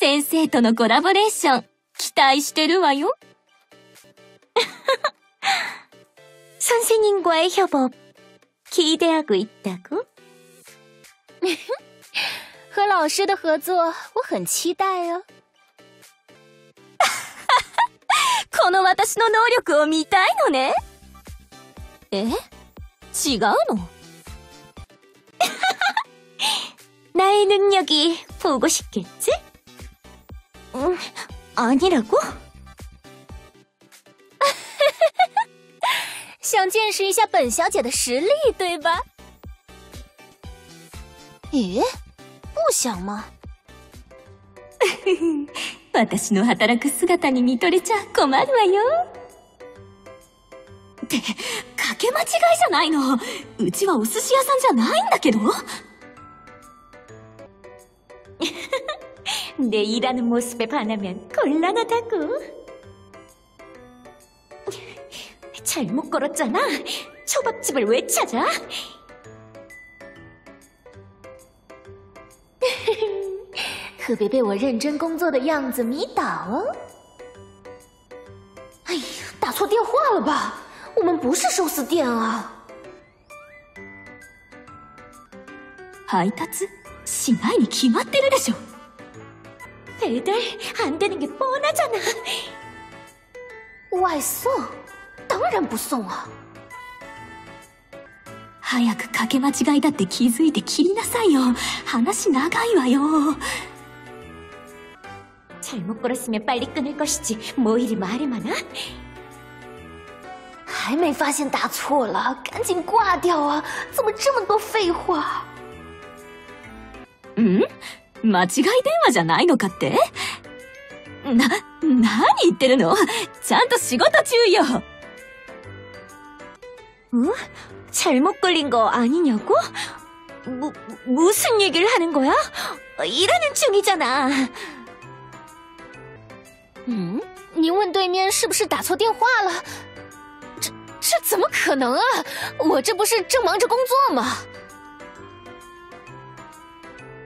先生とのコラボレーション、期待してるわよ。선생님과의 협업, 기대하고 있다고? 和老师的合作，我很期待哦。 この私の能力を見たいのね。え？違うの？ 나의 능력이 보고 싶겠지? 아니라고? 想见识一下本小姐的实力，对吧？咦，不想吗？ 私の働く姿に見とれちゃ困るわよ。って、かけ間違いじゃないの。うちはお寿司屋さんじゃないんだけど。 내 일하는 모습에 반하면 곤란하다고. 잘못 걸었잖아. 초밥집을 왜 찾아? 可别被我认真工作的样子迷倒哦！哎呀，打错电话了吧？我们不是寿司店啊！ 配達しないに決まってるでしょ。배달 안 되는 게 뻔하잖아. 外送？当然不送啊！ 早くかけ間違いだって気づいて切りなさいよ。話長いわよ。 잘못 걸었으면 빨리 끊을 것이지 뭐 이리 말이 많아? 还没发现打错了，赶紧挂掉啊！怎么这么多废话？ 間違い電話じゃないのかって？何言ってるの？ちゃんと仕事中よ。잘못 걸린 거 아니냐고? 무슨 얘기를 하는 거야? 일하는 중이잖아. 你问对面是不是打错电话了？这怎么可能啊？我这不是正忙着工作吗？